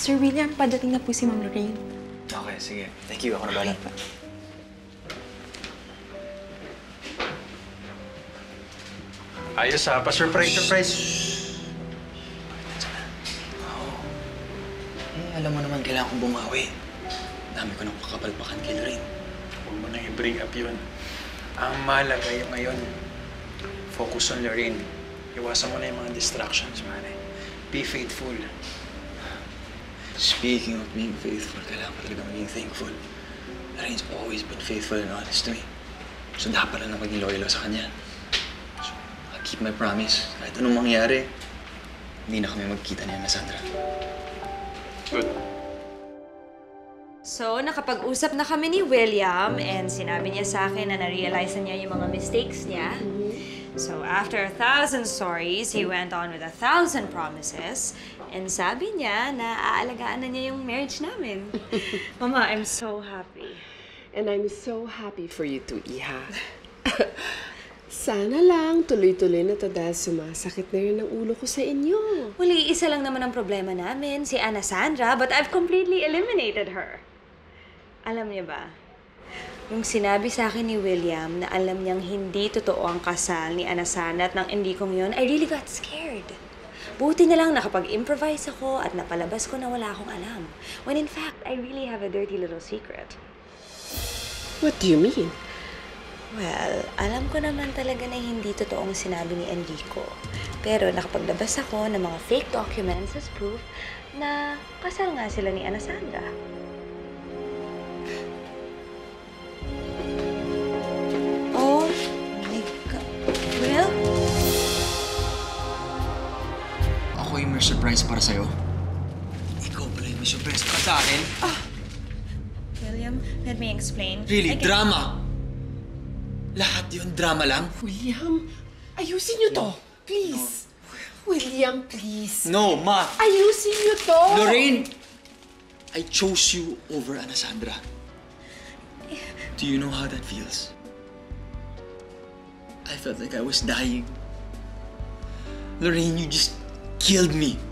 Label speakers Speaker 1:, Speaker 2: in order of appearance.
Speaker 1: Sir William, padating na po si Ma'am Lorraine.
Speaker 2: Okay, sige. Thank you. Ako na bala.
Speaker 3: Ayos ha. Pa-surprise.
Speaker 2: Alam mo naman, kailangan kong bumawi. Dami ko nang kakapalpakan kay Lorraine.
Speaker 3: Huwag mo nang i-bring up yun. Ang mahalaga yung ngayon, focus on Lorraine. Iwasan mo na yung mga distractions, man. Be faithful.
Speaker 2: Speaking of being faithful, kailangan ko talaga maging thankful. Lorraine's always been faithful and honest to me. So dapat lang maging loyal sa kanya. So, I'll keep my promise. Kahit anong mangyari, hindi na kami magkita ni Annasandra.
Speaker 3: Good.
Speaker 4: So, nakapag-usap na kami ni William and sinabi niya sa akin na na-realize na niya yung mga mistakes niya. So, after 1,000 stories, he went on with 1,000 promises. And sabi niya na aalagaan na niya yung marriage namin. Mama, I'm so happy.
Speaker 5: And I'm so happy for you too, Iha. Sana lang tuloy-tuloy na to dahil sumasakit na rin ang ulo ko sa inyo.
Speaker 4: Wali, isa lang naman ang problema namin, si Annasandra, but I've completely eliminated her. Alam niya ba, yung sinabi sa akin ni William na alam niyang hindi totoo ang kasal ni Annasandra at nang hindi kong yun, I really got scared. Buti na lang nakapag-improvise ako at napalabas ko na wala akong alam. When in fact, I really have a dirty little secret.
Speaker 5: What do you mean?
Speaker 4: Well, alam ko naman talaga na hindi totoong sinabi ni Enrico. Pero nakapaglabas ako ng mga fake documents as proof na kasal nga sila ni Annasandra. Oh my God. Well?
Speaker 2: Ako yung may surprise para sa'yo. Ikaw pala yung may surprise para sa akin.
Speaker 4: William, let me explain.
Speaker 2: Really? Drama? Lahat yun drama lang?
Speaker 5: William, ayusin niyo to. Please. William, please.
Speaker 2: No, Ma!
Speaker 5: Ayusin niyo to.
Speaker 2: Lorraine! I chose you over Annasandra. Do you know how that feels? I felt like I was dying. Lorraine, you just killed me.